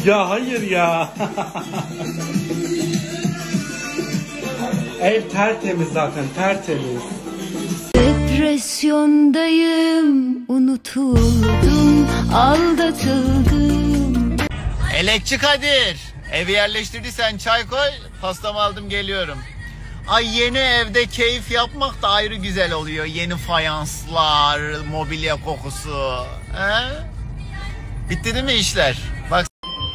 Ya hayır ya. Ev tertemiz zaten, tertemiz. Depresyondayım, unutuldum, aldatıldım. Elekçi Kadir, evi yerleştirdiysen çay koy, pastamı aldım geliyorum. Ay yeni evde keyif yapmak da ayrı güzel oluyor. Yeni fayanslar, mobilya kokusu. He? Bitti değil mi işler? Bak.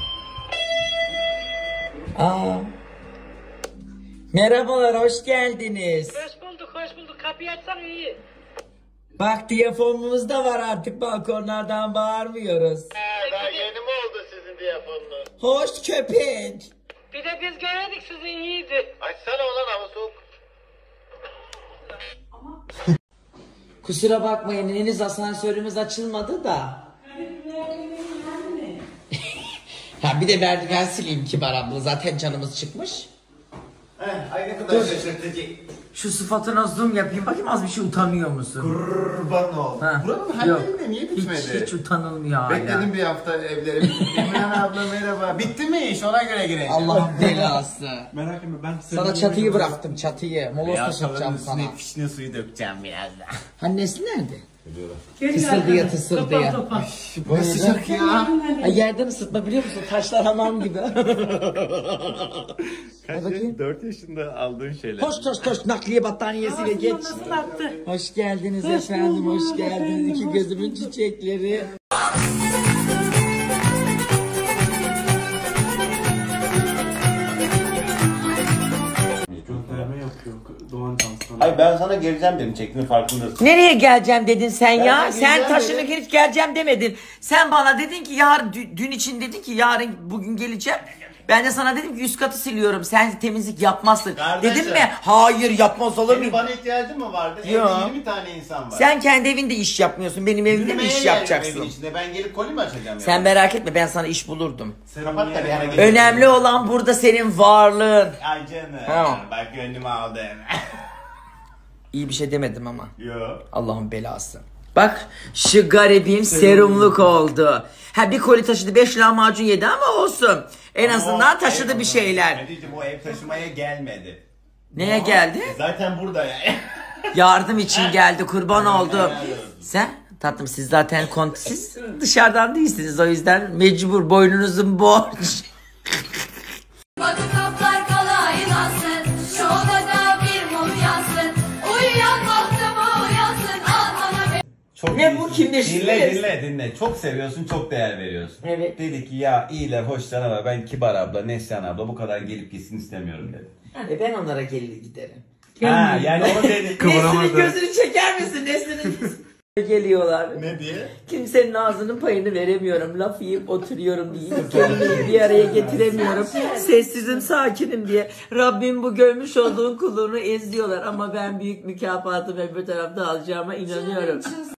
Merhabalar, hoş geldiniz. Hoş bulduk, hoş bulduk. Kapıyı açsan iyi. Bak diyafonumuz da var artık, balkonlardan bağırmıyoruz. Daha yeni mi oldu sizin diyafonunuz? Hoş köpek. Bir de biz göredik sizi iyiydi. Açsana ulan hava soğuk. Kusura bakmayın, henüz asansörümüz açılmadı da. Ha bir de merdiven sileyim Kibar abla, zaten canımız çıkmış. Ay ne kadar şaşırtıcı. Şu sıfatına zoom yapayım bakayım, az bir şey utanıyor musun? Kurban ol. Buranın hallerinde niye bitmedi? Hiç utanılmıyor hala. Bekledim bir hafta evleri bitti. Emine abla merhaba. Bitti mi iş? Ona göre gireceğim. Allah'ın belası. Merak etme, ben Sana çatıyı bıraktım, çatıyı. Moloz taşıyacağım sana. Fişne suyu dökeceğim birazdan. Annesi nerede? Tısırdıya tısırdıya. Ne sıcak ya. Ay yerden ısıtma biliyor musun? Taşlar hamam gibi. Kaç 4 yaşında aldığın şeyler. Koş koş koş, nakliye battaniyesiyle geç. Hoş geldiniz efendim, hoş geldiniz. İki gözümün çiçekleri. Gönderme yapıyor Doğan Cans'tan. Hayır ben sana geleceğim dedim, çektiğinin farkındasın. Nereye geleceğim dedin sen ya? Ben Sen geleceğim taşını dedim. hiç geleceğim demedin. Sen bana dedin ki yarın, dün için dedin ki yarın bugün geleceğim. Ben de sana dedim ki üst katı siliyorum. Sen temizlik yapmazsın. Kardeşim. Dedim mi? Hayır, yapmaz olur Senin muyum? bana ihtiyacın mı vardı? Yo. Evde 20 tane insan var. Sen kendi evinde iş yapmıyorsun. Benim evimde mi Yürümeye iş geldim yapacaksın? evin içinde. Ben gelip koli mi açacağım? Sen merak etme, ben sana iş bulurdum. Kapat da bir ara gel. Önemli olan burada senin varlığın. Ay canım. Ha. Bak gönlümü aldın. İyi bir şey demedim ama. Yo. Allah'ın belası. Bak şu garibim serumluk oldu. Ha bir koli taşıdı, 5 lahmacun yedi ama olsun. En azından taşıdı bir şeyler. Dedeciğim o ev taşımaya gelmedi. Neye geldi? Zaten burada yani. Yardım için geldi, kurban oldu. Sen tatlım, siz zaten siz dışarıdan değilsiniz, o yüzden mecbur, boynunuzun borç. Bakın kaplar kalaylansın, şu odada bir mum yansın. Uyuyan baktı mı uyansın, al bana bir... Çok Ne bu, iyisin. kimleştiniz? Dinle. Çok seviyorsun, çok değer veriyorsun. Evet. Dedi ki ya iyiler, hoşlar ama ben Kibar abla, Neslihan abla bu kadar gelip gitsin istemiyorum dedi. Ben onlara gelir giderim. Ha yani o dedi. Nesrin'in gözünü çeker misin? Nesrin'in geliyorlar. Ne diye? Kimsenin ağzının payını veremiyorum. Laf yiyip oturuyorum diye. Kelimeyi bir araya getiremiyorum. Sessizim, sakinim diye. Rabbim bu görmüş olduğun kulunu ezliyorlar. Ama ben büyük mükafatı ve bir tarafta alacağıma inanıyorum.